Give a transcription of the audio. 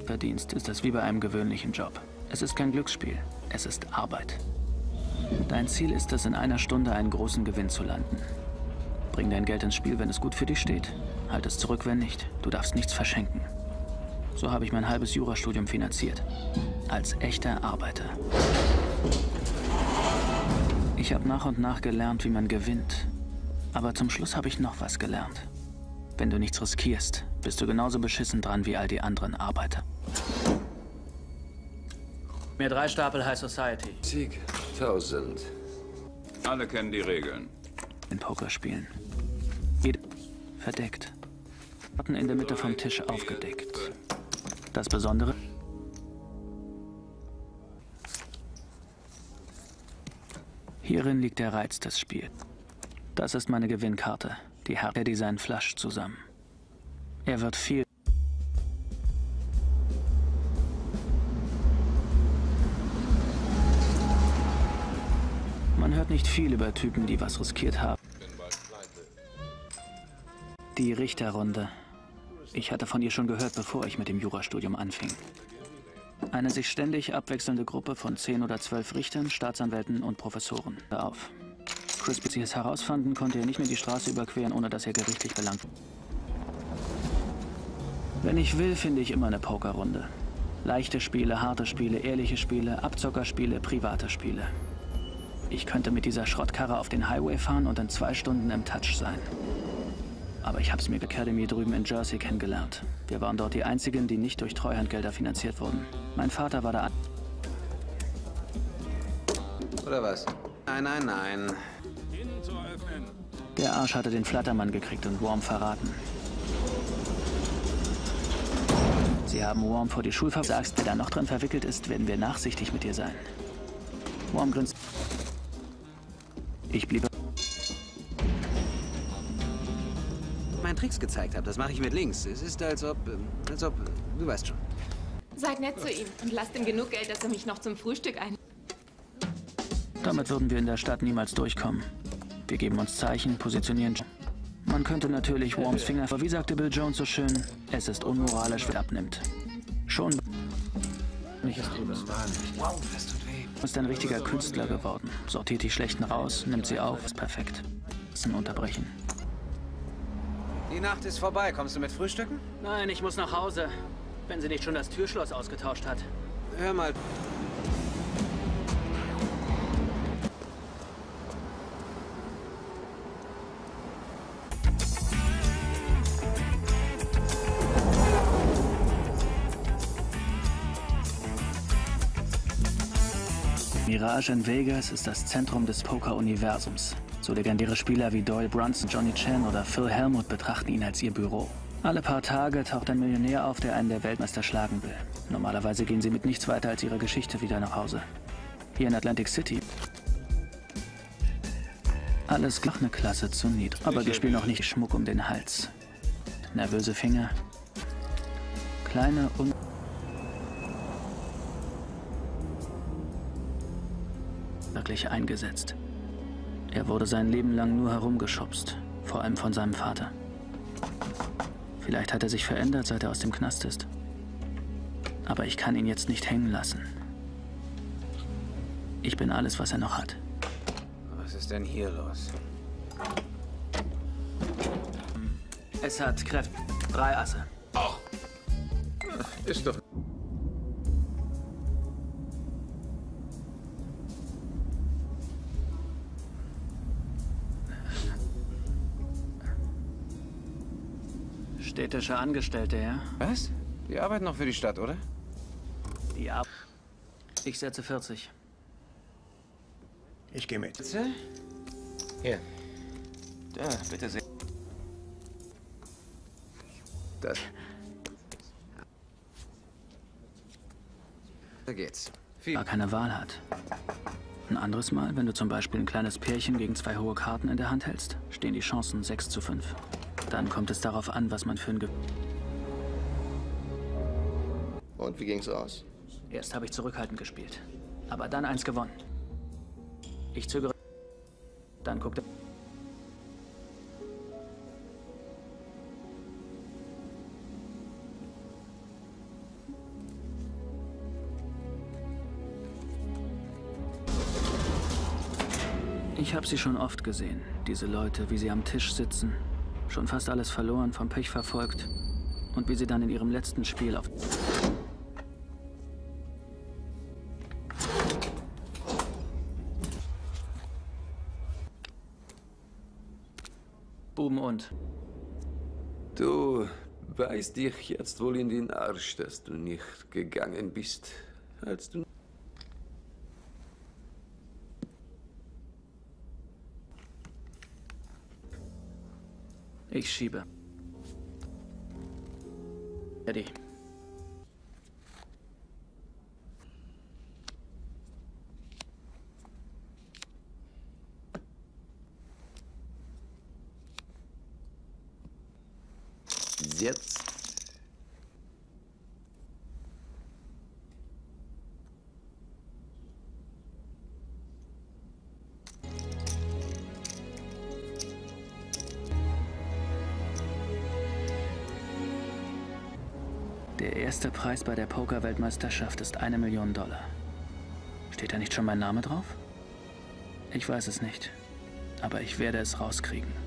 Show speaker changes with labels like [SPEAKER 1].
[SPEAKER 1] verdienst, ist es wie bei einem gewöhnlichen Job. Es ist kein Glücksspiel, es ist Arbeit. Dein Ziel ist es, in einer Stunde einen großen Gewinn zu landen. Bring dein Geld ins Spiel, wenn es gut für dich steht. Halt es zurück, wenn nicht. Du darfst nichts verschenken. So habe ich mein halbes Jurastudium finanziert. Als echter Arbeiter. Ich habe nach und nach gelernt, wie man gewinnt. Aber zum Schluss habe ich noch was gelernt. Wenn du nichts riskierst, bist du genauso beschissen dran wie all die anderen Arbeiter. Mir 3 Stapel High Society.
[SPEAKER 2] Sieg. 1000.
[SPEAKER 3] Alle kennen die Regeln.
[SPEAKER 1] In Pokerspielen. Jeder verdeckt. Karten in der Mitte vom Tisch aufgedeckt. Das Besondere? Hierin liegt der Reiz des Spiels. Das ist meine Gewinnkarte. Die Härte, die seinen Flasch zusammen. Er wird viel. Man hört nicht viel über Typen, die was riskiert haben. Die Richterrunde. Ich hatte von ihr schon gehört, bevor ich mit dem Jurastudium anfing. Eine sich ständig abwechselnde Gruppe von 10 oder 12 Richtern, Staatsanwälten und Professoren. Hör auf. Chris, bis sie es herausfanden, konnte er nicht mehr die Straße überqueren, ohne dass er gerichtlich belangt wurde. Wenn ich will, finde ich immer eine Pokerrunde. Leichte Spiele, harte Spiele, ehrliche Spiele, Abzockerspiele, private Spiele. Ich könnte mit dieser Schrottkarre auf den Highway fahren und in 2 Stunden im Touch sein. Aber ich hab's mir Academy drüben in Jersey kennengelernt. Wir waren dort die einzigen, die nicht durch Treuhandgelder finanziert wurden. Mein Vater war da.
[SPEAKER 2] Oder was? Nein, nein, nein.
[SPEAKER 1] Der Arsch hatte den Flattermann gekriegt und Worm verraten. Sie haben Worm vor die Schulver... Sagst, wer da noch drin verwickelt ist, werden wir nachsichtig mit dir sein. Worm grinst. Ich blieb...
[SPEAKER 2] Meinen Tricks gezeigt habe, das mache ich mit links. Es ist als ob, du weißt schon.
[SPEAKER 4] Seid nett zu ihm und lasst ihm genug Geld, dass er mich noch zum Frühstück ein...
[SPEAKER 1] Damit würden wir in der Stadt niemals durchkommen. Wir geben uns Zeichen, positionieren... Man könnte natürlich Worms Finger... Aber wie sagte Bill Jones so schön, es ist unmoralisch, wer abnimmt. Schon...
[SPEAKER 2] Wow, das tut weh.
[SPEAKER 1] Ist ein richtiger Künstler geworden. Sortiert die Schlechten raus, nimmt sie auf, ist perfekt. Unterbrechen.
[SPEAKER 2] Die Nacht ist vorbei. Kommst du mit Frühstücken?
[SPEAKER 1] Nein, ich muss nach Hause. Wenn sie nicht schon das Türschloss ausgetauscht hat.
[SPEAKER 2] Hör mal.
[SPEAKER 1] Mirage in Vegas ist das Zentrum des Poker-Universums. So legendäre Spieler wie Doyle Brunson, Johnny Chen oder Phil Hellmuth betrachten ihn als ihr Büro. Alle paar Tage taucht ein Millionär auf, der einen der Weltmeister schlagen will. Normalerweise gehen sie mit nichts weiter als ihrer Geschichte wieder nach Hause. Hier in Atlantic City. Alles noch eine Klasse zu niedrig. Aber wir spielen noch nicht Schmuck um den Hals. Nervöse Finger. Kleine und... wirklich eingesetzt. Er wurde sein Leben lang nur herumgeschubst, vor allem von seinem Vater. Vielleicht hat er sich verändert, seit er aus dem Knast ist. Aber ich kann ihn jetzt nicht hängen lassen. Ich bin alles, was er noch hat.
[SPEAKER 2] Was ist denn hier los?
[SPEAKER 1] Es hat Kräfte. 3 Asse.
[SPEAKER 3] Ach, ist doch...
[SPEAKER 1] Städtische Angestellte, ja?
[SPEAKER 2] Was? Die arbeiten noch für die Stadt, oder?
[SPEAKER 1] Ja. Ich setze 40.
[SPEAKER 5] Ich gehe mit.
[SPEAKER 2] Hier. Da, bitte sehr. Das. Da geht's.
[SPEAKER 1] Gar keine Wahl hat. Ein anderes Mal, wenn du zum Beispiel ein kleines Pärchen gegen 2 hohe Karten in der Hand hältst, stehen die Chancen 6:5. Dann kommt es darauf an, was man für ein
[SPEAKER 5] Und wie ging's aus?
[SPEAKER 1] Erst habe ich zurückhaltend gespielt, aber dann eins gewonnen. Ich zögere. Dann guckte... Ich habe sie schon oft gesehen, diese Leute, wie sie am Tisch sitzen, schon fast alles verloren, vom Pech verfolgt und wie sie dann in ihrem letzten Spiel auf... Buben und...
[SPEAKER 6] Du beißt dich jetzt wohl in den Arsch, dass du nicht gegangen bist, als du...
[SPEAKER 1] Ich schiebe. Eddie.
[SPEAKER 6] Jetzt.
[SPEAKER 1] Der erste Preis bei der Poker-Weltmeisterschaft ist $1 Million. Steht da nicht schon mein Name drauf? Ich weiß es nicht, aber ich werde es rauskriegen.